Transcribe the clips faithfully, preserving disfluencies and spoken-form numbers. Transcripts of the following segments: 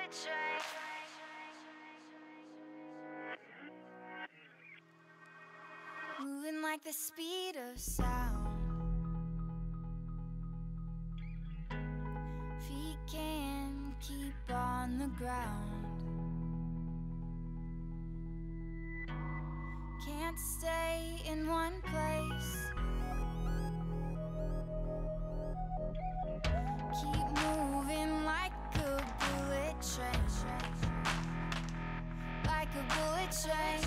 bullet train. Moving like the speed of sound. Feet can't keep on the ground. Can't stay in one place. Keep moving like a bullet train. Like a bullet train.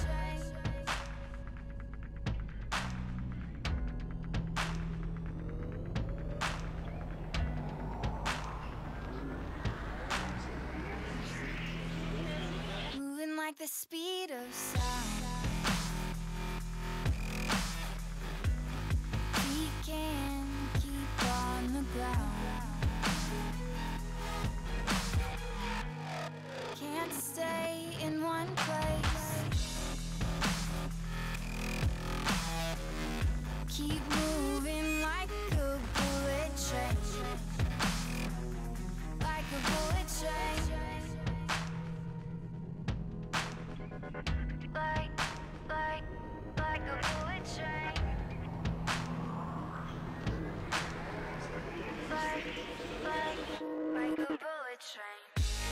Moving like the speed of sound. Feet can't keep on the ground. Can't stay in one place. Keep moving like a bullet train. Like a bullet train. Like, like, like a bullet train. Like, like, like a bullet train.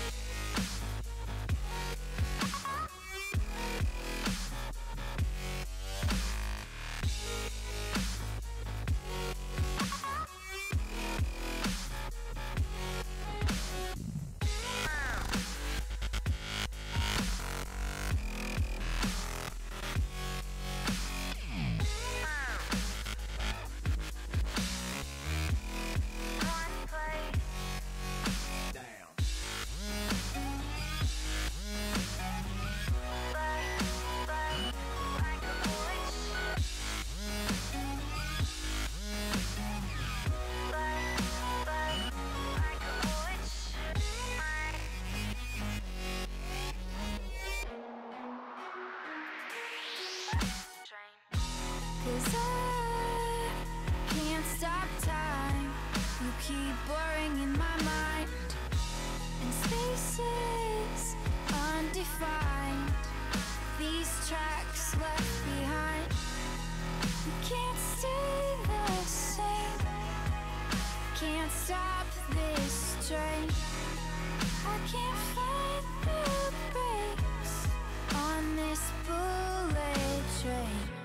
Cause I can't stop time. You keep blurring in my mind, and spaces undefined. These tracks left behind. You can't stay the same. Can't stop this train. I can't find the brakes on this bullet train.